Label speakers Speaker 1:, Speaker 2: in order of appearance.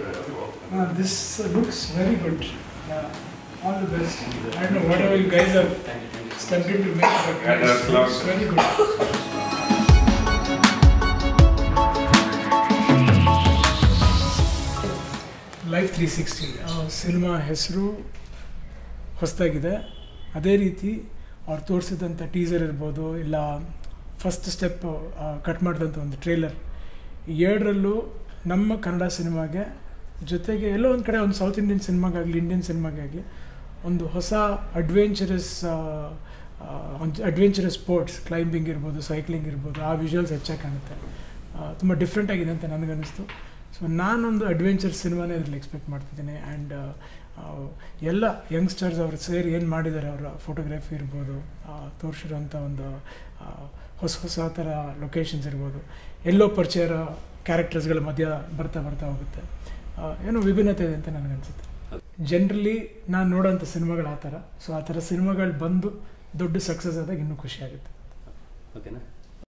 Speaker 1: This looks very good. All the best. I don't know whatever you guys have started to make, but it looks very good. Life360 cinema ಹೆಸರು ಹೊಸದಾಗಿದೆ. ಅದೇ ರೀತಿ ಅವ್ರು ತೋರಿಸಿದಂಥ teaser ಇರ್ಬೋದು, ಇಲ್ಲ first step cut ಮಾಡಿದಂಥ ಒಂದು trailer, ಎರಡರಲ್ಲೂ ನಮ್ಮ ಕನ್ನಡ ಸಿನಿಮಾಗೆ ಜೊತೆಗೆ ಎಲ್ಲೋ ಒಂದು ಕಡೆ ಒಂದು ಸೌತ್ ಇಂಡಿಯನ್ ಸಿನಿಮಾಗಾಗಲಿ ಇಂಡಿಯನ್ ಸಿನಿಮಾಗಾಗಲಿ ಒಂದು ಹೊಸ ಅಡ್ವೆಂಚರಸ್ ಸ್ಪೋರ್ಟ್ಸ್, ಕ್ಲೈಂಬಿಂಗ್ ಇರ್ಬೋದು, ಸೈಕ್ಲಿಂಗ್ ಇರ್ಬೋದು, ಆ ವಿಜುವಲ್ಸ್ ಹೆಚ್ಚಾಗಿ ಕಾಣುತ್ತೆ. ತುಂಬ ಡಿಫ್ರೆಂಟ್ ಆಗಿದೆ ಅಂತ ನನಗನ್ನಿಸ್ತು. ಸೊ ನಾನೊಂದು ಅಡ್ವೆಂಚರ್ ಸಿನಿಮಾನೇ ಇದರಲ್ಲಿ ಎಕ್ಸ್ಪೆಕ್ಟ್ ಮಾಡ್ತಿದ್ದೀನಿ. ಆ್ಯಂಡ್ ಎಲ್ಲ ಯಂಗ್ಸ್ಟರ್ಸ್ ಅವರು ಸೇರಿ ಏನು ಮಾಡಿದ್ದಾರೆ, ಅವರ ಫೋಟೋಗ್ರಫಿ ಇರ್ಬೋದು, ತೋರಿಸಿರೋಂಥ ಒಂದು ಹೊಸ ಥರ ಲೊಕೇಶನ್ಸ್ ಇರ್ಬೋದು, ಎಲ್ಲೋ ಪರಿಚಯ ಕ್ಯಾರೆಕ್ಟರ್ಸ್ಗಳ ಮಧ್ಯ ಬರ್ತಾ ಹೋಗುತ್ತೆ. ಏನೋ ವಿಭಿನ್ನತೆ ಇದೆ ಅಂತ ನನಗನ್ಸುತ್ತೆ. ಜನರಲಿ ನಾನು ನೋಡೋಂಥ ಸಿನಿಮಾಗಳು ಆ ಥರ. ಸೊ ಆ ಥರ ಸಿನಿಮಾಗಳು ಬಂದು ದೊಡ್ಡ ಸಕ್ಸಸ್ ಆದಾಗ ಇನ್ನೂ ಖುಷಿ ಆಗುತ್ತೆ.
Speaker 2: ಓಕೆನಾ?